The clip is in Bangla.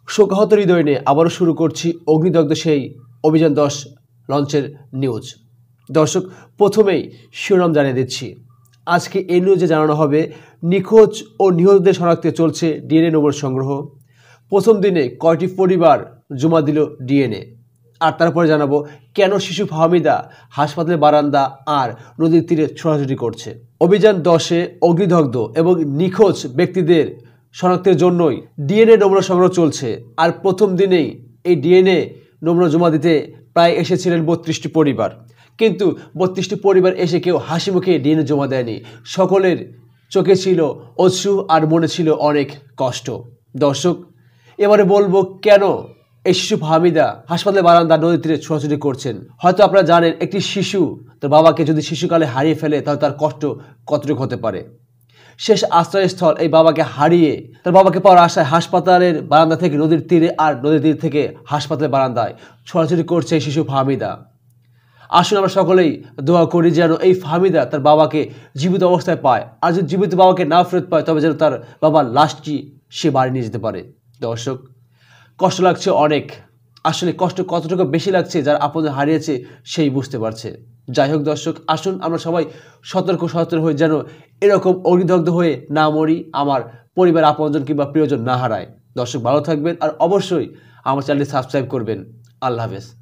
শোকাহত হৃদয় নিয়ে আবারও শুরু করছি অগ্নিদগ্ধ সেই অভিযান 10 লঞ্চের নিউজ। দর্শক, প্রথমেই শিরোনাম জানিয়ে দিচ্ছি। আজকে এই নিউজে জানানো হবে নিখোঁজ ও নিহতদের শনাক্তে চলছে ডিএনএ নমুনা সংগ্রহ। প্রথম দিনে কয়টি পরিবার জমা দিল ডিএনএ, আর তারপরে জানাবো কেন শিশু ফাহমিদা হাসপাতালের বারান্দা আর নদীর তীরে ছোটাছুটি করছে। অভিযান 10-এ অগ্নিদগ্ধ এবং নিখোঁজ ব্যক্তিদের শনাক্তের জন্যই ডিএনএ নমুনা সংগ্রহ চলছে। আর প্রথম দিনেই এই ডিএনএ নমুনা জমা দিতে প্রায় এসেছিলেন 32টি পরিবার, কিন্তু 32টি পরিবার এসে কেউ হাসি মুখে ডিএনএ জমা দেয়নি। সকলের চোখে ছিল অশ্রু আর মনে ছিল অনেক কষ্ট। দর্শক, এবারে বলবো কেন এই শিশু ফাহমিদা হাসপাতালের বারান্দা নদীর তীরে ছোটাছুটি করছেন। হয়তো আপনারা জানেন, একটি শিশু তার বাবাকে যদি শিশুকালে হারিয়ে ফেলে তাহলে তার কষ্ট কতটুকু হতে পারে। শেষ আশ্রয়স্থল এই বাবাকে হারিয়ে তার বাবাকে পাওয়ার আশায় হাসপাতালের বারান্দা থেকে নদীর তীরে আর নদীর তীর থেকে হাসপাতালের বারান্দায় ছোটাছুটি করছে এই শিশু ফাহমিদা। আসুন আমরা সকলেই দোয়া করি যেন এই ফাহমিদা তার বাবাকে জীবিত অবস্থায় পায়, আর যদি জীবিত বাবাকে না ফেরত পায় তবে যেন তার বাবার লাশটি সে বাড়ি নিয়ে যেতে পারে। দর্শক, কষ্ট লাগছে অনেক, আসলে কষ্ট কতটুকু বেশি লাগছে যারা আপনাদের হারিয়েছে সেই বুঝতে পারছে। যাই হোক দর্শক, আসুন আমরা সবাই সতর্ক সচেতন হই যেন এরকম অগ্নিদগ্ধ হয়ে না মরি, আমার পরিবার আপনজন কিংবা প্রিয়জন না হারায়। দর্শক, ভালো থাকবেন আর অবশ্যই আমার চ্যানেলটি সাবস্ক্রাইব করবেন। আল্লাহ হাফেজ।